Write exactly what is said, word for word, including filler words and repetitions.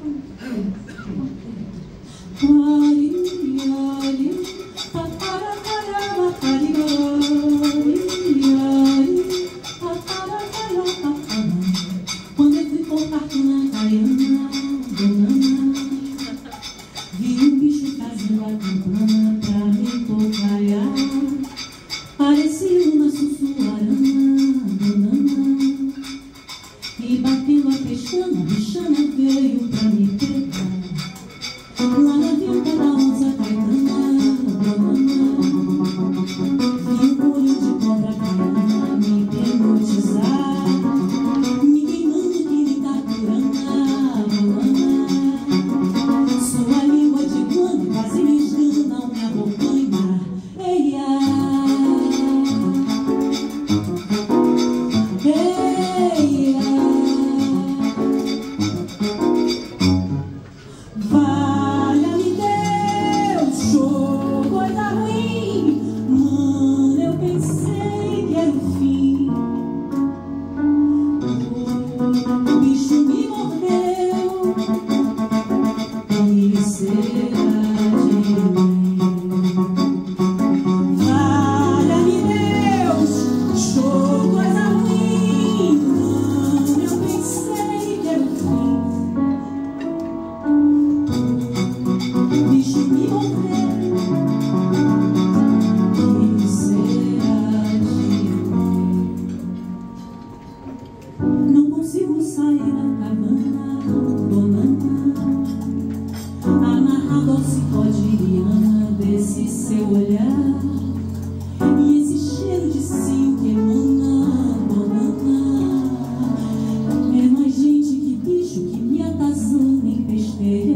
Quando eu fui comprar na Caiana, vi um bicho fazendo a campana pra me tocaiar. Parecia uma sussuarana, e batendo a pestana, a bichana veio pra me pegar. Lá na vila da onça Caetana, vi um olho de cobra caiana me hipnotizar, me queimando que nem taturana. Sua língua de guano quase me esgana ao me abocanhar. Eia, eia, valha-me Deus, show, coisa ruim. Mano, eu pensei que era o fim. O bicho me mordeu e será de mim. Valha-me Deus, show, coisa ruim. Mano, eu pensei que era o fim. O bicho me mordeu e será de mim. Não consigo sair da cabana, donana, amarrado ao cipó de liana desse seu olhar, e esse cheiro de cio que emana, donana. É mais gente que bicho que me atazana em besteira.